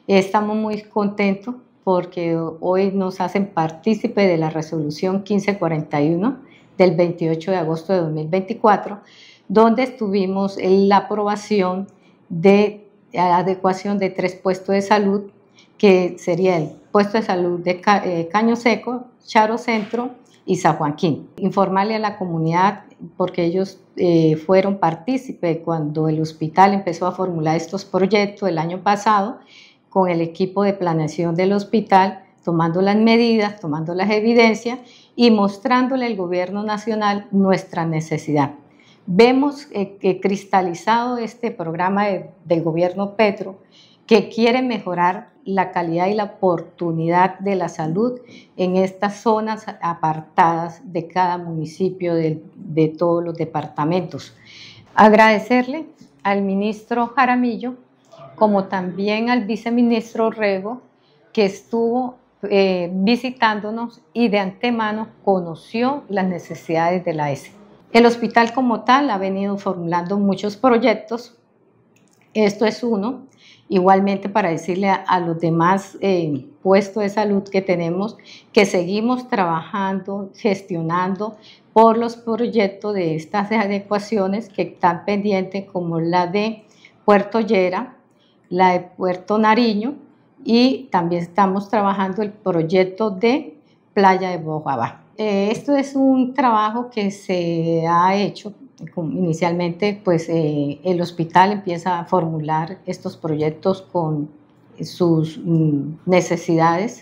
Estamos muy contentos porque hoy nos hacen partícipe de la resolución 1541 del 28 de agosto de 2024, donde estuvimos en la aprobación de adecuación de 3 puestos de salud, que sería el puesto de salud de Caño Seco, Charo Centro y San Joaquín. Informarle a la comunidad, porque ellos fueron partícipes cuando el hospital empezó a formular estos proyectos el año pasado, con el equipo de planeación del hospital, tomando las medidas, tomando las evidencias y mostrándole al gobierno nacional nuestra necesidad. Vemos que cristalizado este programa del gobierno Petro, que quiere mejorar la calidad y la oportunidad de la salud en estas zonas apartadas de cada municipio de todos los departamentos. Agradecerle al ministro Jaramillo, como también al viceministro Rego, que estuvo visitándonos y de antemano conoció las necesidades de la ESE. El hospital como tal ha venido formulando muchos proyectos, esto es uno, igualmente para decirle a los demás puestos de salud que tenemos que seguimos trabajando, gestionando por los proyectos de estas adecuaciones que están pendientes, como la de Puerto Llera, la de Puerto Nariño, y también estamos trabajando el proyecto de Playa de Bojabá. Esto es un trabajo que se ha hecho. Inicialmente, pues el hospital empieza a formular estos proyectos con sus necesidades.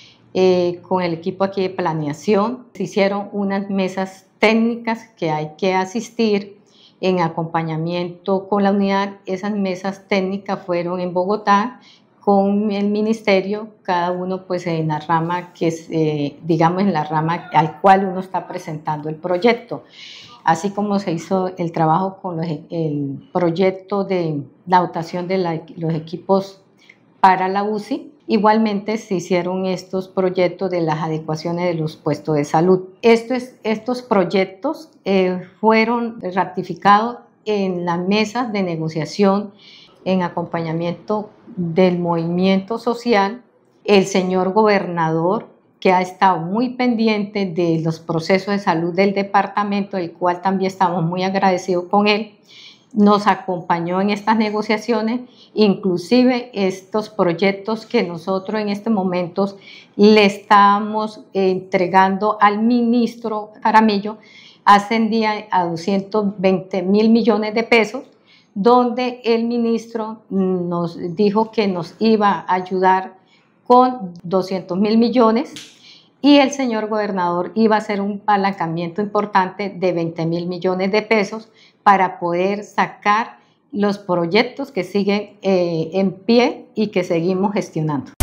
Con el equipo aquí de planeación se hicieron unas mesas técnicas que hay que asistir en acompañamiento con la unidad. Esas mesas técnicas fueron en Bogotá con el ministerio, cada uno pues en la rama que es, digamos, en la rama al cual uno está presentando el proyecto. Así como se hizo el trabajo con el proyecto de la dotación de los equipos para la UCI, igualmente se hicieron estos proyectos de las adecuaciones de los puestos de salud. Estos proyectos fueron ratificados en las mesas de negociación en acompañamiento del movimiento social. El señor gobernador, que ha estado muy pendiente de los procesos de salud del departamento, del cual también estamos muy agradecidos con él, nos acompañó en estas negociaciones, inclusive estos proyectos que nosotros en este momento le estamos entregando al ministro Jaramillo, ascendía a 220.000 millones de pesos, donde el ministro nos dijo que nos iba a ayudar con 200.000 millones y el señor gobernador iba a hacer un apalancamiento importante de 20.000 millones de pesos para poder sacar los proyectos que siguen en pie y que seguimos gestionando.